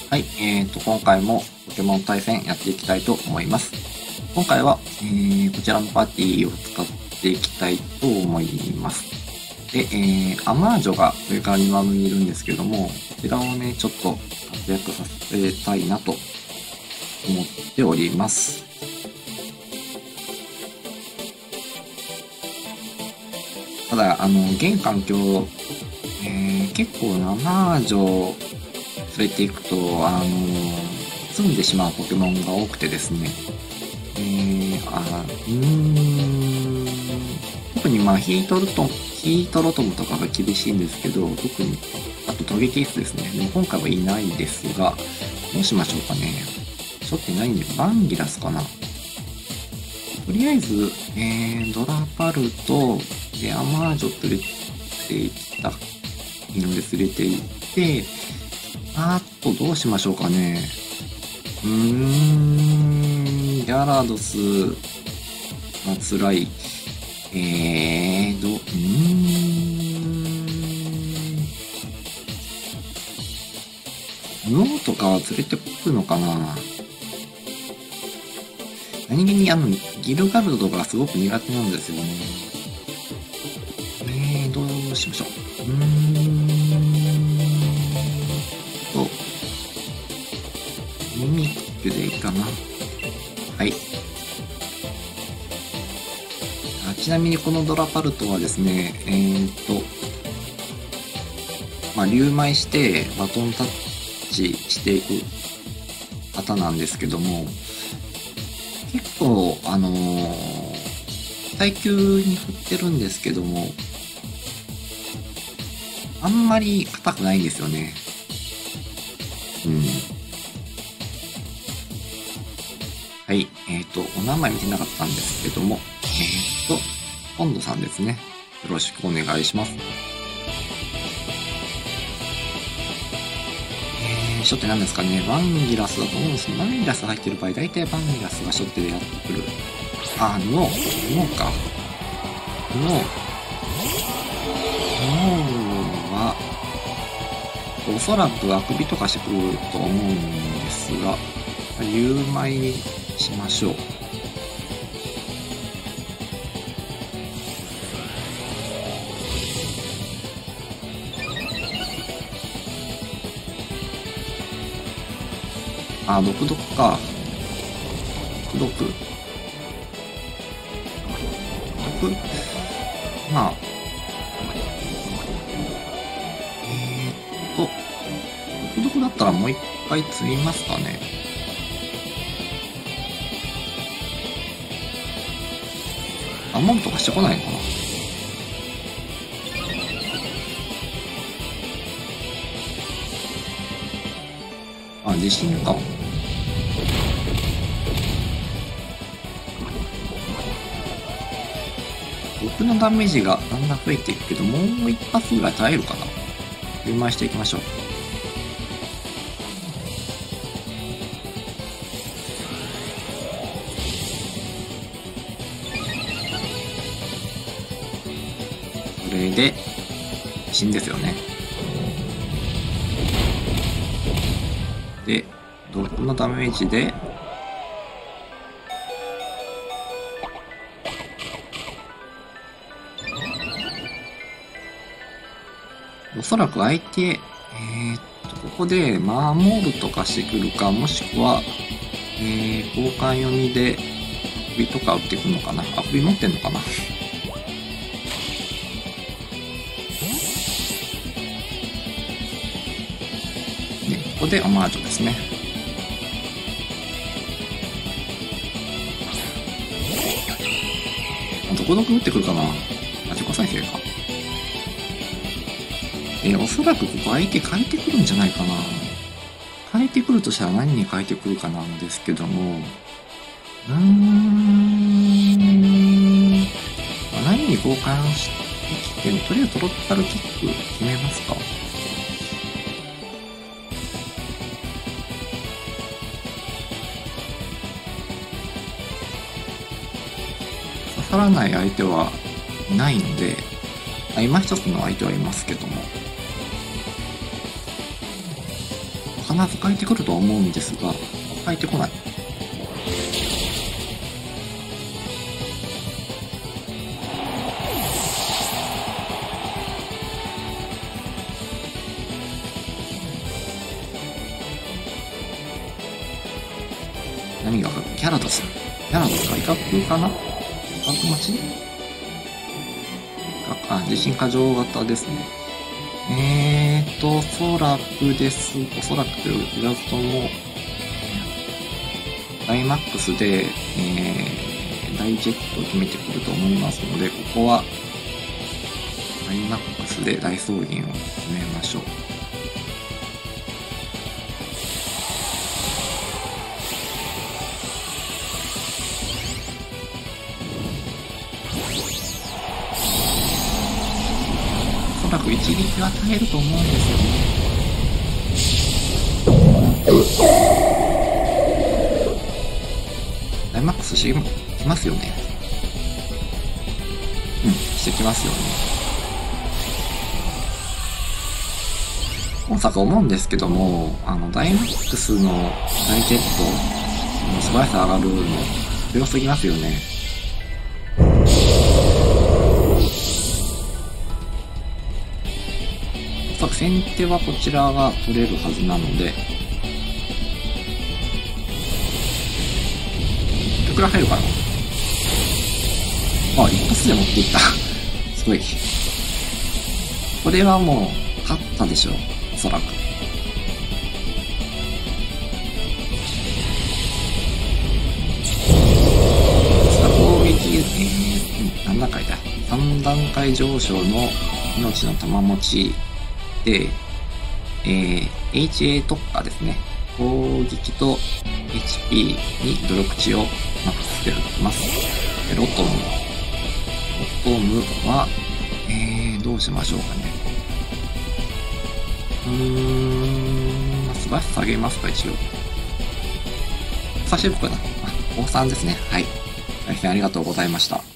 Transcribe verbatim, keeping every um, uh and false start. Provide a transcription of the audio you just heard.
はい、えーと、今回もポケモン対戦やっていきたいと思います。今回は、えー、こちらのパーティーを使っていきたいと思います。で、えー、アマージョが上からにばんめにいるんですけども、こちらをね、ちょっと活躍させたいなと思っております。ただ、あの、現環境、えー、結構アマージョ連れていくと、あのー、積んでしまうポケモンが多くてですね、えー、あうーん、特にまあヒートルト、ヒートロトムとかが厳しいんですけど、特に、あとトゲキースですね。でも今回はいないですが、どうしましょうかね。ちょっといないんで、バンギラスかな。とりあえず、えー、ドラパルと、で、アマージョ連れていった、いいので連れて行って、あと、どうしましょうかね。うーん、ギャラドスが辛い。えー、ど、うーん。ノーとかは連れてくるのかな。何気にあの、ギルガルドがすごく苦手なんですよね。えー、どうしましょう。うーん。と、ミミックでいいかな。はい。あ、ちなみにこのドラパルトはですね、えーっと、まあ、竜舞してバトンタッチしていく方なんですけども、結構、あのー、耐久に振ってるんですけども、あんまり硬くないんですよね。うん。はい。えっと、お名前見てなかったんですけども、えっと、ポンドさんですね。よろしくお願いします。えー、初手なんですかね。バンギラスだと思うんですけど、バンギラス入ってる場合、大体バンギラスが初手でやってくる。あ、ノー、ノーか。ノー。ノーは、おそらくあくびとかしてくると思うんですが、竜舞にしましょう。あ、毒毒か。毒毒。毒、まあ、えーっと、毒毒だったらもう一回積みますかね。アモンとかしてこないのかな。あ、地震か。毒のダメージがだんだん増えていくけど、もう一発ぐらい耐えるかな。竜舞していきましょう。これで、地震ですよね。で、毒のダメージで、おそらく相手、えー、っと、ここで守るとかしてくるか、もしくは、えー、交換読みで、首とか打ってくるのかな。あ、首持ってんのかな。で、ここでアマージョですね。あ、どこどこ打ってくるかな。あ、自己再生か。えー、おそらくここ相手変えてくるんじゃないかな。変えてくるとしたら何に変えてくるかなんですけども、うーん、まあ、何に交換してきても、とりあえずトロッタルキック決めますか。刺さらない相手はいないので、今一つの相手はいますけども、 ず帰ってくるとは思うんですが、帰ってこない。何がギャラドス。ギャラドスか威嚇かな威嚇待ちあ、地震過剰型ですね。えーと、おそらくです。おそらくというイラストも、ダイマックスで、えー、ダイジェットを決めてくると思いますので、ここは、ダイマックスで大草原を決めましょう。おそらく一撃は耐えると思うんですよね。ダイマックスしてきますよね。うん、してきますよね。今作思うんですけども、あの、ダイマックスのダイジェットの素早さ上がるの強すぎますよね。おそらく先手はこちらが取れるはずなので、いくら入るかなあ、一発で持っていった。すごい。これはもう、勝ったでしょう。おそらく。攻撃、えー、何段階だ ?さん 段階上昇の命の玉持ちで、えー、エイチエー 特化ですね。攻撃と エイチピー に努力値をマックスしてます。ロトム。ロトムは、えー、どうしましょうかね。うーん、まあ、素早さ下げますか、一応。差し上げかな。あ、高さんですね。はい。大変ありがとうございました。